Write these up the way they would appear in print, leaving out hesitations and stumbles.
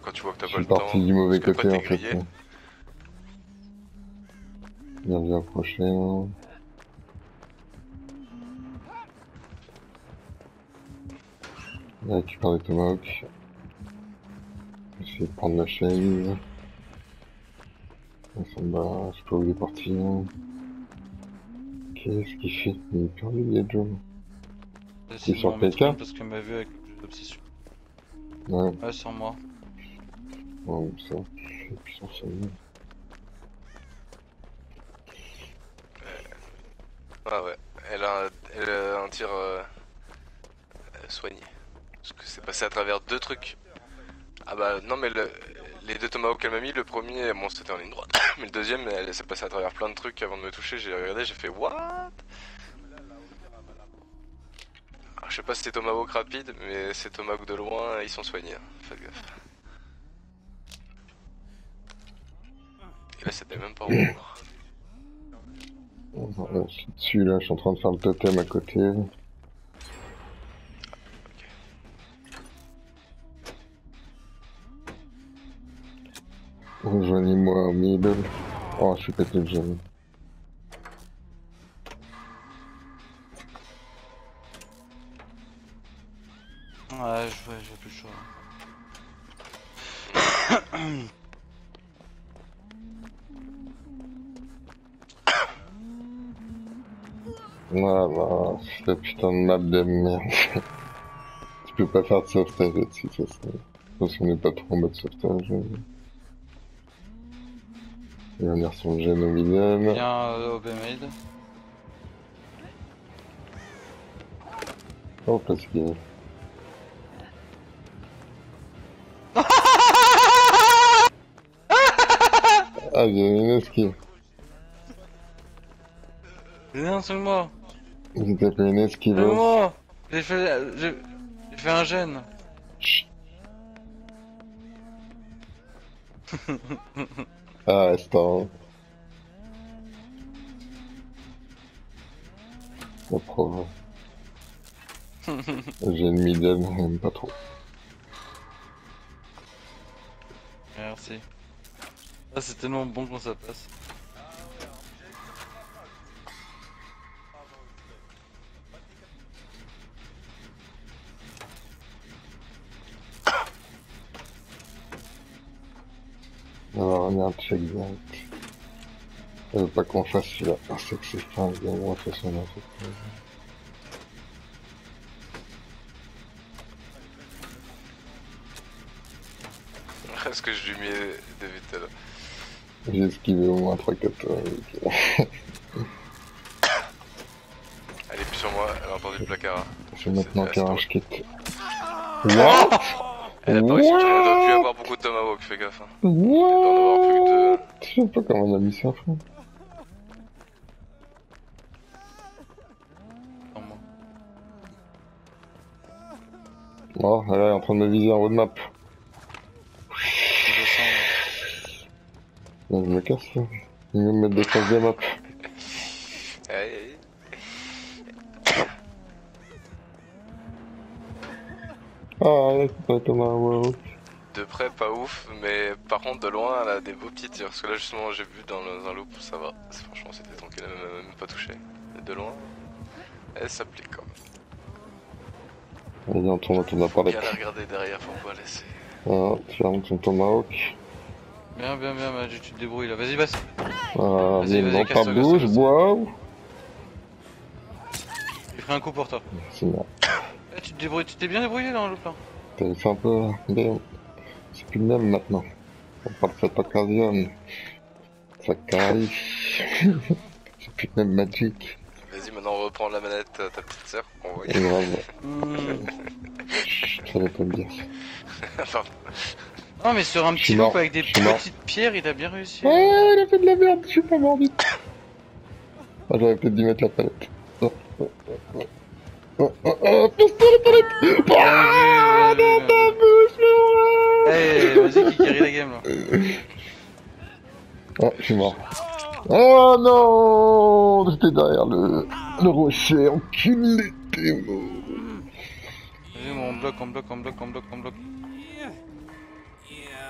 quand tu vois que t'as Je pas suis le temps. parti du mauvais parce que côté pas en t'es fait. grillé. Bien vu approché. Hein. Là, récupère des tomahawks. Essayer de prendre la chaise. On s'en bat, je sais pas où il est parti. Hein. Qu'est-ce qu'il fait? Il est perdu, il est Joe. J'essaie Il est de sur m'en mettre PK? une parce qu'elle m'a vu avec l'objet d'obsession. Ouais, Ouais, sur moi. bon, ça. Et puis sur ça. Ah ouais, elle a un tir soigné. Parce que c'est passé à travers deux trucs. Ah bah non mais les deux tomahawks qu'elle m'a mis, le premier, bon c'était en ligne droite. Mais le deuxième, elle s'est passée à travers plein de trucs avant de me toucher, j'ai regardé, j'ai fait what? Alors, je sais pas si c'est tomahawk rapide, mais ces tomahawks de loin, ils sont soignés. Hein. Faites gaffe. Et là c'était même pas en cours. Bon, là, je suis dessus, là, je suis en train de faire le totem à côté. Rejoignez-moi au middle. Oh, je suis pété le gel. Ouais, j'ai plus le choix. Voilà, c'est la putain de map de merde. Tu peux pas faire de sauvetage là-dessus, ça serait... Parce qu'on est pas trop en mode sauvetage. Il va venir son gène au milieu. Viens au B-Maid. Oh, parce que... Ah, il y a une esquive. Viens, sur moi. J'ai tapé une esquive. Sur moi. J'ai fait un gène. Chut. Ah, restaurant. La preuve. J'ai une middle, même pas trop. Merci. Ah, c'est tellement bon quand ça passe. Alors, on a un check direct. Elle veut pas qu'on fasse celui-là. C'est que c'est pas un game, on va faire son info. Est-ce que je lui mets de vite là? J'ai esquivé au moins 3-4 Elle est plus sur moi, elle a entendu le placard. C'est maintenant qu'un rush kit. Elle a pas réussi, elle doit plus avoir beaucoup de tomahawk, fais gaffe. Hein. Elle doit en avoir plus que deux. Je sais pas comment on a mis ça, frère. Sur moi. Oh, elle est en train de me viser en roadmap. Je descends. Là, je me casse, là. Il va me mettre des faces de map. Aïe aïe. Ah, là, c'est pas Thomas, wow. De près, pas ouf, mais par contre, de loin, elle a des beaux petits tirs. Parce que là, justement, j'ai vu dans un loop, ça va. Franchement, c'était tant qu'elle m'a même pas touché. Mais de loin, elle s'applique quand même. Vas-y, on tourne autour de la Faut bien palette. la regarder derrière, faut pas laisser. Ah, tu fermes ton tomahawk. Bien, Maju, tu te débrouilles là. Vas-y, passe. Ah, Vas-y, non, casse-toi, pas bouge, casse-toi. wow. J'ai pris un coup pour toi. C'est bien. Eh, tu te débrouilles, tu t'es bien débrouillé dans le plan. T'avais fait un peu... Bien. C'est plus le même maintenant. On parle de cette occasion. Ça caille. C'est plus le même Magic. Vas-y, maintenant, on reprend la manette, ta petite sœur. On voit. Et grave. Chut, ça va pas me dire. Pardon. Non, mais sur un petit mort, loop avec des je suis mort. petites pierres, il a bien réussi. Ouais, il a fait de la merde, je suis pas mort vite. Ah, j'aurais peut-être dû mettre la palette. Oh, pousse-toi la palette. Ah, dans ta bouche, mais ouais. Eh, vas-y, qui carry la game là. Oh, je suis mort. Oh non, j'étais derrière le rocher, enculé, t'es mort. Vas-y, moi, on bloque.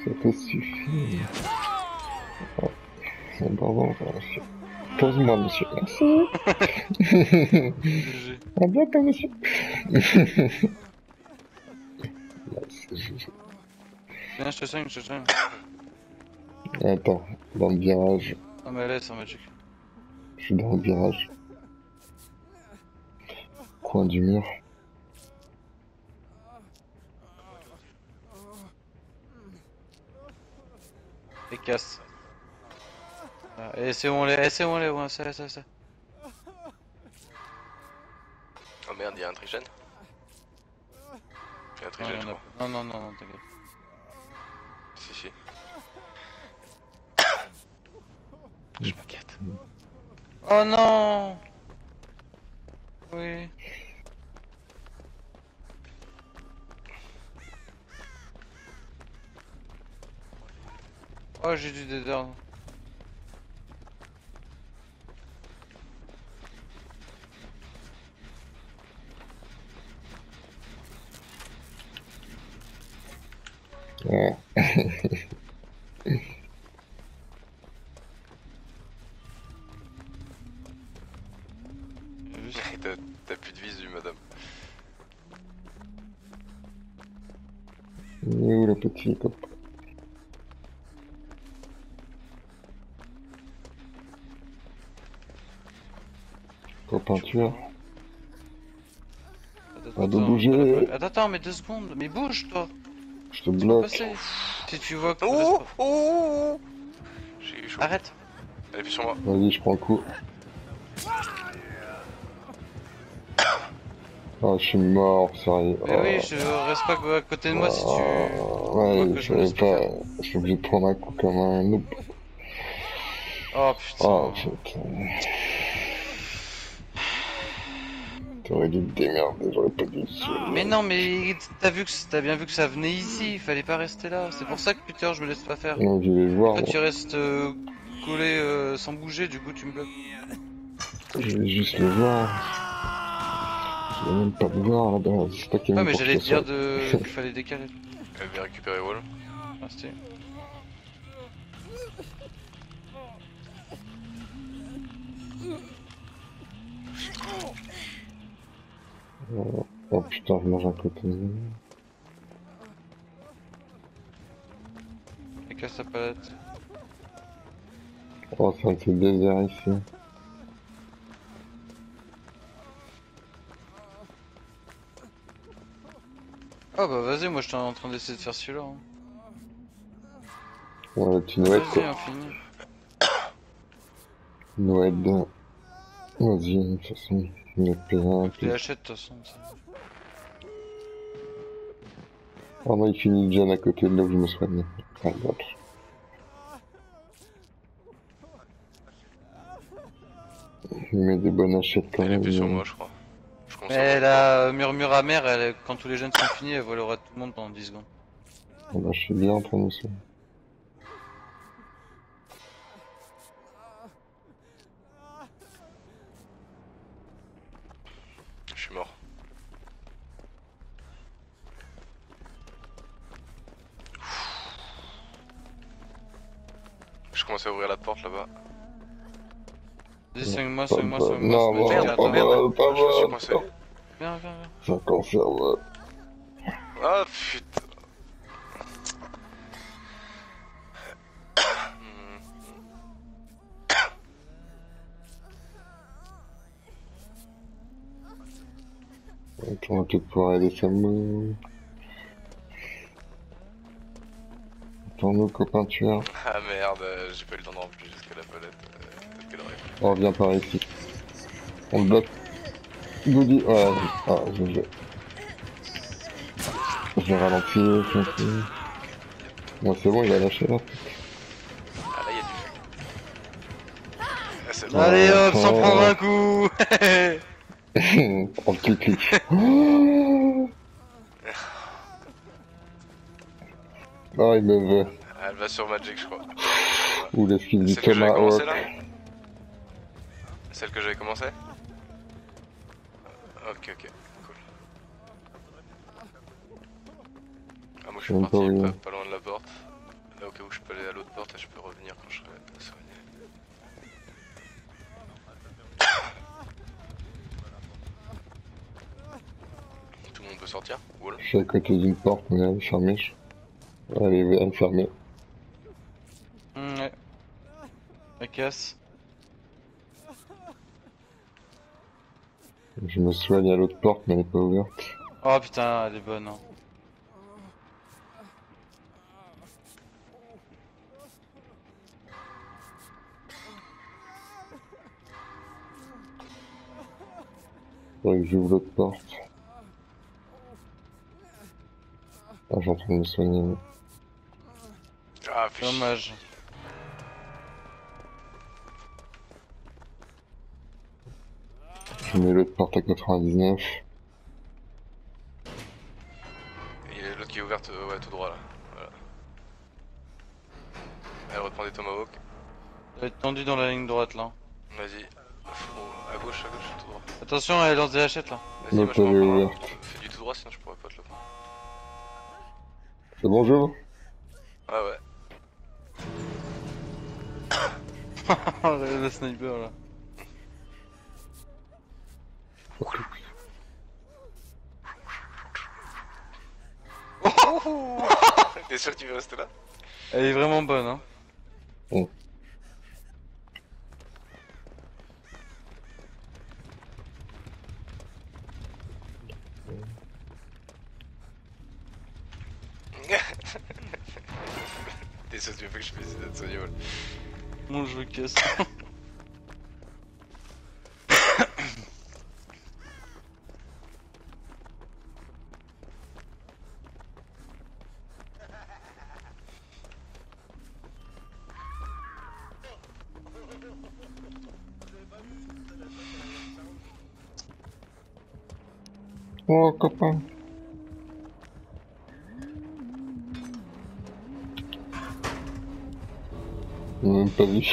Ça te suffit. Oh, pardon, monsieur. Pose-moi, monsieur. Merci. GG. À bientôt, monsieur. Nice, GG. Viens, je te soigne, je te soigne. Attends, dans le virage. Non mais laisse, en magic. Je suis dans le virage. Coin du mur. Et casse. Et c'est où on les, c'est où on les, ouais, ça. Oh merde, y'a un trigène. Y'a un Non, trigène, je y'en a crois. pas. Non, t'inquiète. Si. Je m'inquiète. Oh non. Oui. Oh, j'ai du désordre. Ouais. Juste... T'as plus de visu, madame. Il est où le petit copain? Copain tueur. Pas de bouger. Attends, mais 2 secondes. Mais bouge, toi. Je te Tu peux bloque. passer. Si tu vois que... Oh. J'ai eu chaud. Arrête. Elle appuie sur moi. Vas-y, je prends le coup. Oh, je suis mort, sérieux. Mais oui, je reste pas à côté de moi si tu... Ouais, que je je me laisse savais pas pas. Je suis obligé de prendre un coup comme un noob. Oh putain. Oh putain. T'aurais dû te démerder, j'aurais pas dû le suivre. Mais non, mais t'as bien vu que ça venait ici, il fallait pas rester là. C'est pour ça que Peter, je me laisse pas faire. Non, je vais voir. Toi, Moi. tu restes collé sans bouger, du coup, tu me bloques. Je vais juste le voir. Je vais même pas le voir là-bas. C'est pas qu'il y a Ouais, une mais j'allais te dire porte-façade. qu'il fallait décaler. Elle vient récupérer Wall. Ah, c'était... Oh putain, je mange un côté. Et casse ta palette. Oh, c'est un petit désert ici. Ah bah vas-y, moi j'étais en train d'essayer de faire celui-là. Hein. Ouais, la petite Noël Vas-y, quoi. infini. Noël 2. Vas-y, de toute façon, il y a plus rien. Je les achète de toute façon. Ça. Oh non, il finit déjà à côté de là où je me soigne. Ah, god. Il met des bonnes achètes quand Elle même. appuie sur moi, je crois. Je Mais consomme. la murmure amère, quand tous les jeunes sont finis, elle volera tout le monde pendant 10 secondes. Ah bah, je suis bien en train de me soigner. Je suis mort. Je commence à ouvrir la porte là-bas. Vas-y, soigne-moi, Pas soigne-moi, bon, soigne-moi. non, soigne-moi, bon, tiens, pas attends. bon, pas Je me suis bon. coincé. Viens. C'est un cancer, ouais. Ah putain. On va peut-être pouvoir aider Samu. Attends-nous, copain tueur. Ah merde, j'ai pas eu le temps de remplir jusqu'à la palette. Peut-être qu'elle aurait pu. Oh, viens par ici. On le bloque. Goody, ouais, ah, je vais ralentir, tranquille. Bon, c'est bon, il a lâché là. Ah là, il y a du feu. Ah, c'est bon. Allez hop, Oh. sans prendre un coup. Prends le clic. Oh, il me veut. Elle va sur Magic, je crois. Ou l'esquive du Celle que j'avais commencé Tomahawk. là Celle que j'avais commencé Ok, cool. Ah, moi je suis J'aime parti pas, oui. pas loin de la porte. peut sortir. Voilà. Je suis à côté d'une porte, mais elle est fermée. Elle est fermée. Ouais. Elle casse. Je me soigne à l'autre porte, mais elle est pas ouverte. Oh putain, elle est bonne. Hein. Faudrait que j'ouvre l'autre porte. Ah, j'ai en train de me soigner. Ah, fais chier. Dommage. Je mets l'autre porte à 99. Et l'autre qui est ouverte, ouais, tout droit là. Voilà. Elle reprend des tomahawks. Elle va être tendue dans la ligne droite là. Vas-y. À gauche, tout droit. Attention, elle lance des hachettes là. Vas-y, moi L'autre je elle est prends un. ouverte. Fais du tout droit, sinon je pourrais pas te le prendre. C'est bon, j'ouvre? Ah ouais. Le sniper là. T'es sûr que tu veux rester là? Elle est vraiment bonne hein. Oh. T'es sûr que tu veux que je fasse d'être Sonia? Bon, je me casse. Oh, copain. J'ai même pas vu.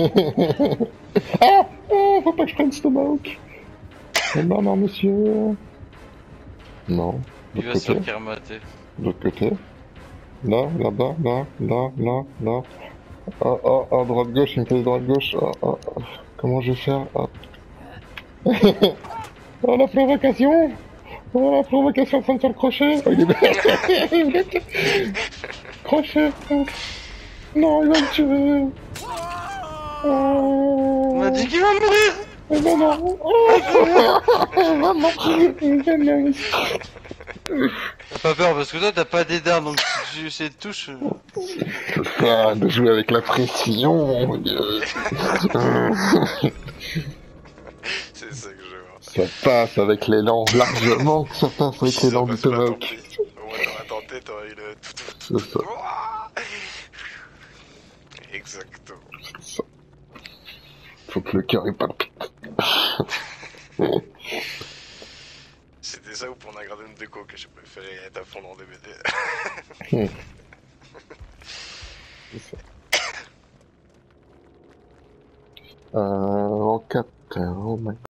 Ah! Oh, faut pas que je prenne ce tomahawk. Non, non, monsieur. Non. Il va L'autre se faire côté. karmater. L'autre côté. Là, là-bas, là, là, là, là. Oh, oh, oh, droite-gauche, il me fait droite-gauche. Oh, oh, oh. Comment je vais faire? Oh. Oh, la provocation! Oh, la provocation en train de faire le crochet! Oh, il est crochet! Non, il va me tuer! Oh. On m'a dit qu'il va mourir. Oh, non, non! Oh, maman! T'as pas peur parce que toi t'as pas des dards donc si tu sais touche. C'est ça, de jouer avec la pression! C'est ça que je veux voir. Ça passe avec l'élan, largement ça passe avec Si l'élan ça du passe pas, tant Tomahawk. pis. Au moins t'auras tenté, t'aurais eu le tout. C'est ça, Exactement. c'est ça. Faut que le cœur il palpite. C'était ça ou pour un gradin de coke que j'ai préféré être à fond dans DBD. C'est ça. En 4 heures, oh my